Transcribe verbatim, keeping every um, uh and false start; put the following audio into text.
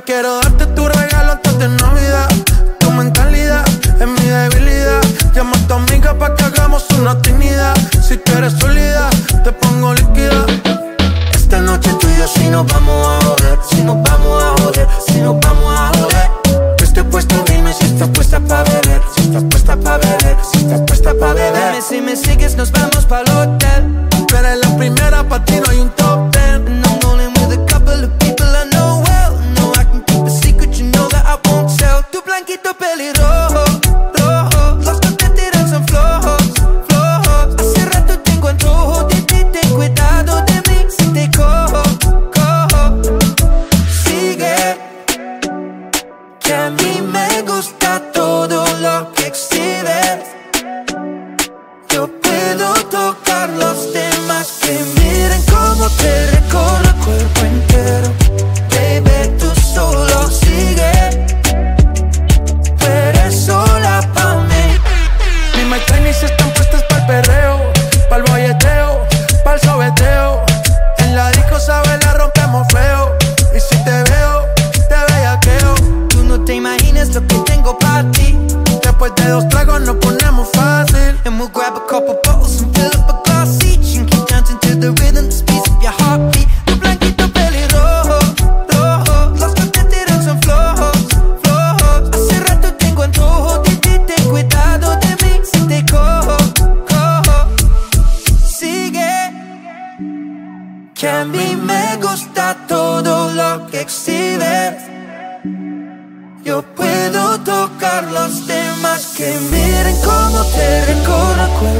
Yo quiero darte tu regalo antes de Navidad. Tu mentalidad es mi debilidad. Llama a tu amiga pa' que hagamos una actividad. Si tú eres sólida, te pongo líquida. Esta noche tú y yo si nos vamos a joder. Si nos vamos a joder, si nos vamos a joder. Yo estoy puesto, dime si estás puesta pa' beber. Si estás puesta pa' beber, si estás puesta pa' beber. Dime si me sigues, nos vamos pa'l hotel. Tú eres la primera, pa' ti no hay un top ten. And I'm rolling with a couple of people I know well. No, I can keep a secret, you know that I won't tell. Tu blanquito pelirrojo, rojo. Los que te tiran son flojos, flojos. Hace rato tengo antojo de ti, ten cuidado de mí si te cojo, cojo. Sigue, que a mí me gusta todo lo que exhibes. Yo puedo tocar los demás, que miren cómo te recorro el cuerpo entero. Baby, tú solo sigue, tú eres sola pa' mí. Mis my Chinese están puestas pa'l perreo, pa'l bolleteo, pa'l sobeteo. En la disco, sabes, la rompemos feo. Y si te veo, te bellaqueo. Tú no te imaginas lo que tengo pa' ti. Después de dos tragos nos ponemos fácil. And we'll grab a couple bottles and fill up a glass each and keep dancing to the rhythm, the speed of your heartbeat. Tu blanquito pelirrojo, rojo. Los que te tiran son flojos, flojos. Hace rato tengo antojo de ti, ten cuidado de mí si te cojo, cojo. Sigue, que a mí me gusta todo lo que exhibes. Yo puedo tocar los demás, que miren cómo te recorro el cuerpo